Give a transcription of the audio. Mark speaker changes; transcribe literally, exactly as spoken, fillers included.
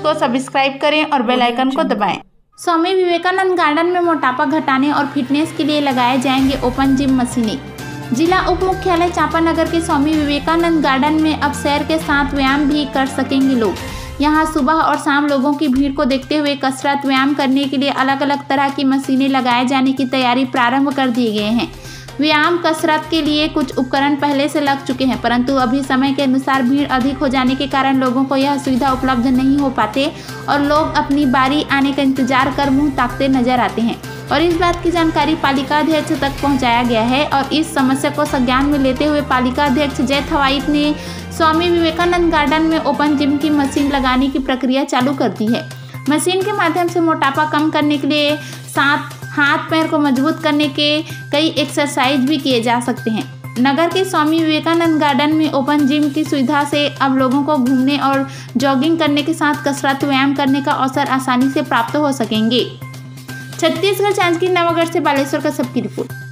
Speaker 1: को सब्सक्राइब करें और बेल आइकन को दबाएं।
Speaker 2: स्वामी विवेकानंद गार्डन में मोटापा घटाने और फिटनेस के लिए लगाए जाएंगे ओपन जिम मशीनें। जिला उप मुख्यालय चांपानगर के स्वामी विवेकानंद गार्डन में अब सैर के साथ व्यायाम भी कर सकेंगे लोग। यहाँ सुबह और शाम लोगों की भीड़ को देखते हुए कसरत व्यायाम करने के लिए अलग अलग तरह की मशीनें लगाए जाने की तैयारी प्रारंभ कर दिए गए हैं। व्यायाम कसरत के लिए कुछ उपकरण पहले से लग चुके हैं, परंतु अभी समय के अनुसार भीड़ अधिक हो जाने के कारण लोगों को यह सुविधा उपलब्ध नहीं हो पाते और लोग अपनी बारी आने का इंतजार कर मुंह ताकते नजर आते हैं। और इस बात की जानकारी पालिका अध्यक्ष तक पहुंचाया गया है और इस समस्या को संज्ञान में लेते हुए पालिका अध्यक्ष जय थवाइट ने स्वामी विवेकानंद गार्डन में ओपन जिम की मशीन लगाने की प्रक्रिया चालू कर दी है। मशीन के माध्यम से मोटापा कम करने के लिए साथ हाथ पैर को मजबूत करने के कई एक्सरसाइज भी किए जा सकते हैं। नगर के स्वामी विवेकानंद गार्डन में ओपन जिम की सुविधा से अब लोगों को घूमने और जॉगिंग करने के साथ कसरत व्यायाम करने का अवसर आसानी से प्राप्त हो सकेंगे। छत्तीसगढ़ जांजगीर नवागढ़ से बालेश्वर का सबकी रिपोर्ट।